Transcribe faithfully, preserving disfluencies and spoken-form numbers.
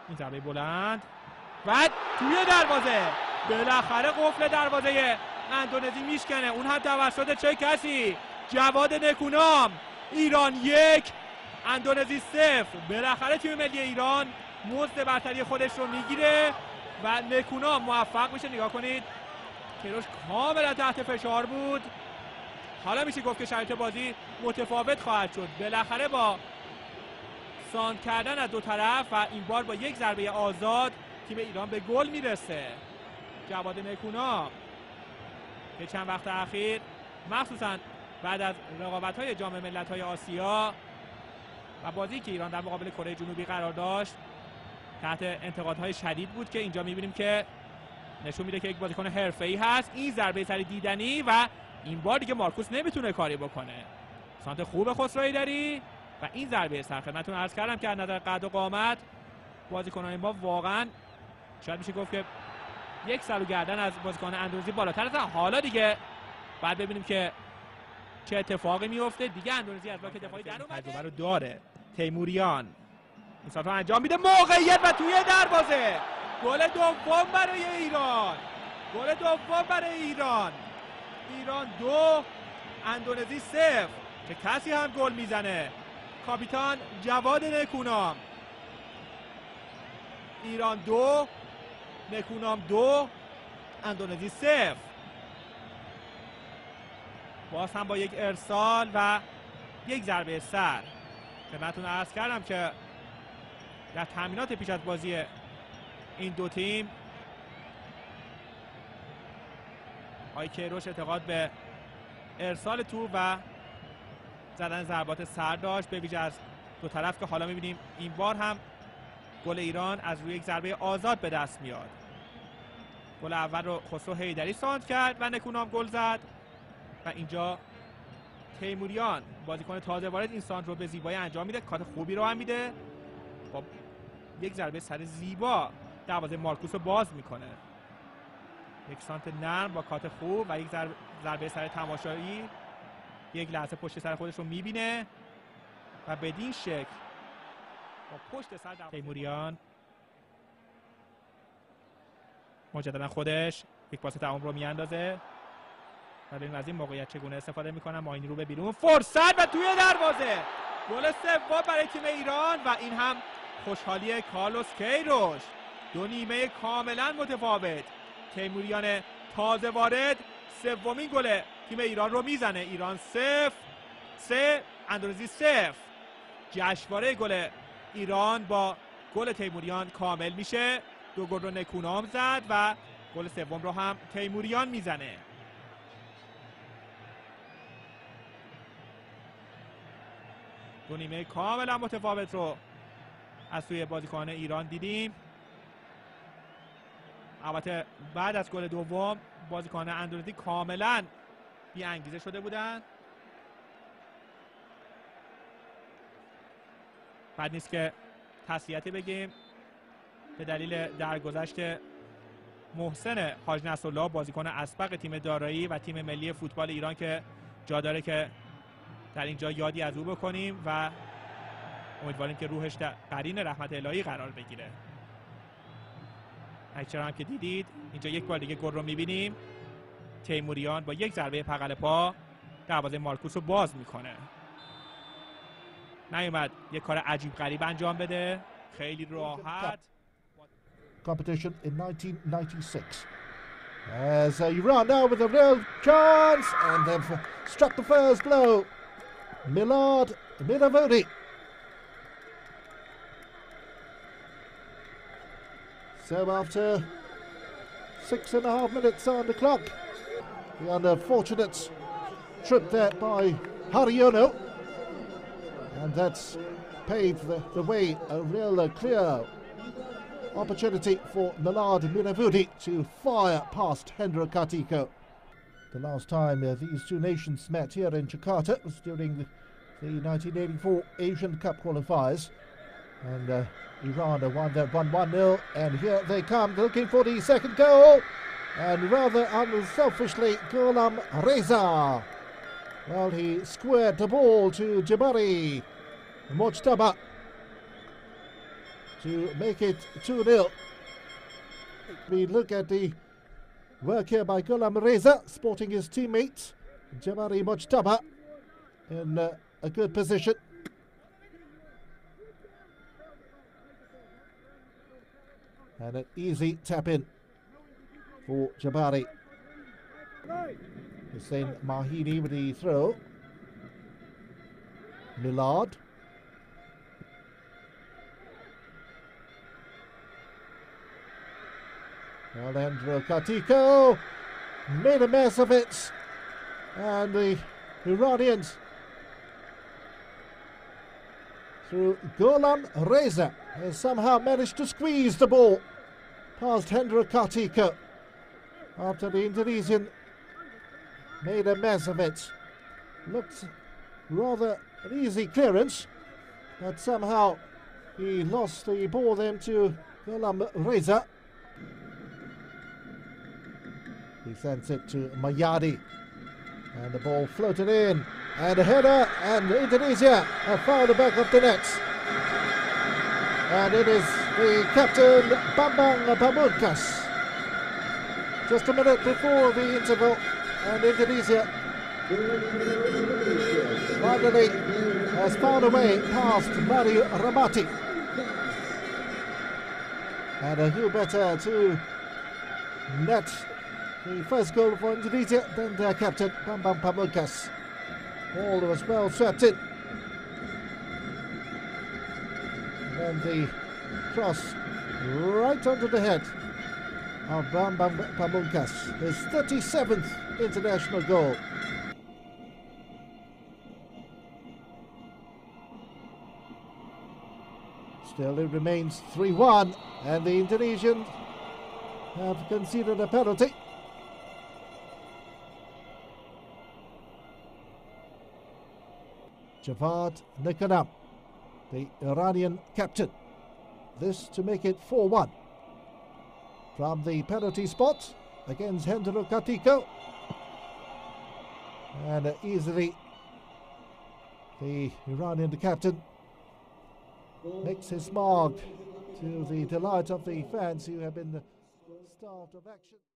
این ضربه بلند بعد توی دروازه، بالاخره قفل دروازه اندونزی میشکنه، اون هم توسط چه کسی؟ جواد نکونام. ایران یک اندونزی صفر. بالاخره تیم ملی ایران مزد برتری خودش رو میگیره و نکونام موفق میشه. نگاه کنید کیروش کاملا تحت فشار بود. حالا میشه گفت که شرایط بازی متفاوت خواهد شد. بالاخره با ساند کردن از دو طرف و این بار با یک ضربه آزاد تیم ایران به گل میرسه. جواد نکونام که چند وقت اخیر مخصوصا بعد از رقابت‌های جام ملت‌های آسیا و بازی که ایران در مقابل کره جنوبی قرار داشت تحت انتقادهای شدید بود، که اینجا می‌بینیم که نشون میده که یک بازیکن حرفه‌ای هست. این ضربه سری دیدنی و این بار دیگه مارکوس نمیتونه کاری بکنه. سانت خوب خسروی داری و این ضربه سر خدمتتون عرض کردم که از نظر قد و قامت بازیکنان ما واقعا شاید میشه گفت که یک سر و گردن از بازیکن اندونزی بالاتر است. حالا دیگه بعد ببینیم که چه اتفاقی میفته. دیگه اندونزی از لاک دفاعی در اومده، تجربه رو داره. تیموریان این سانتر انجام میده، موقعیت و توی دروازه. گل دوم برای ایران. گل دوم برای ایران. ایران دو اندونزی صفر. که کسی هم گل میزنه، کاپیتان جواد نکونام. ایران دو نکونام دو اندونزی صفر. باز هم با یک ارسال و یک ضربه سر خدمتتون عرض کردم که در تمرینات پیش از بازی این دو تیم آقای کیروش اعتقاد به ارسال تو و زدن ضربات سر داشت، به ویژه از دو طرف، که حالا میبینیم این بار هم گل ایران از روی یک ضربه آزاد به دست میاد. گل اول رو خسرو حیدری ساند کرد و نکونام گل زد و اینجا تیموریان بازیکن تازه وارد این ساند رو به زیبایی انجام میده، کات خوبی رو هم میده، با یک ضربه سر زیبا دروازه مارکوس رو باز میکنه. یک سانت نرم با کات خوب و یک ضربه سر تماشایی، یک لحظه پشت سر خودش رو میبینه و بدین شکل با پشت سر تیموریان مجددا خودش یک پاس تمام رو میاندازه و ببینیم از این موقعیت چگونه استفاده میکنن. ماینی رو به بیرون، فرصت و توی دروازه. گل سوم برای تیم ایران و این هم خوشحالی کارلوس کیروش. دو نیمه کاملا متفاوت. تیموریان تازه وارد سومین گل تیم ایران رو میزنه. ایران صفر سه اندونزی صفر. جشنواره گل ایران با گل تیموریان کامل میشه. دو گل رو نکونام زد و گل سوم رو هم تیموریان میزنه. دو نیمه کاملا متفاوت رو از سوی بازیکن ایران دیدیم. البته بعد از گل دوم بازیکن اندونزی کاملا بی انگیزه شده بودن. بعد نیست که تسلیتی بگیم به دلیل درگذشت محسن حاج نصرالله، بازیکن اسبق تیم دارایی و تیم ملی فوتبال ایران، که جا داره که در اینجا یادی از او بکنیم و امیدواریم که روحش در قرین رحمت الهی قرار بگیره. اکچرا هم که دیدید اینجا یک بار دیگه گل رو میبینیم. تیموریان با یک ضربه بغل پا دروازه مارکوس رو باز میکنه. نیومد یک کار عجیب غریب انجام بده، خیلی راحت. Competition in nineteen ninety-six. As uh, Iran now with a real chance, and they've struck the first blow. Milad Miravodi. So after six and a half minutes on the clock, the unfortunate trip there by Hariono, and that's paved the, the way, a real uh, clear opportunity for Milad Miravudi to fire past Hendra Katiko. The last time uh, these two nations met here in Jakarta was during the, the nineteen eighty-four Asian Cup qualifiers, and uh, Iran won that one one nil, and here they come looking for the second goal, and rather unselfishly Ghulam Reza, well, he squared the ball to Jabari Mojtaba to make it two nil. We look at the work here by Ghulam Reza, sporting his teammate Jabari Mujtaba in uh, a good position. And an easy tap in for Jabari. Hussein Mahini with the throw. Millard. Alejandro Katiko made a mess of it. And the Iranians, through Ghulam Reza, has somehow managed to squeeze the ball past Hendro Katiko after the Indonesian made a mess of it. Looked rather an easy clearance, but somehow he lost the ball then to Ghulam Reza. He sends it to Mayadi, and the ball floated in, and a header, and Indonesia have found the back of the net. And it is the captain, Bambang Pamungkas. Just a minute before the interval, and Indonesia finally has found a way past Mario Ramati. And a Hugh better to net the first goal for Indonesia, then their captain, Bambang Pamungkas. Ball was well swept in. And the cross right onto the head of Bambang Pamungkas, his thirty-seventh international goal. Still it remains three one, and the Indonesians have conceded a penalty. Javad Nekanam, the Iranian captain. This to make it four one. From the penalty spot against Hendro Katiko. And easily the Iranian captain makes his mark, to the delight of the fans who have been starved of action.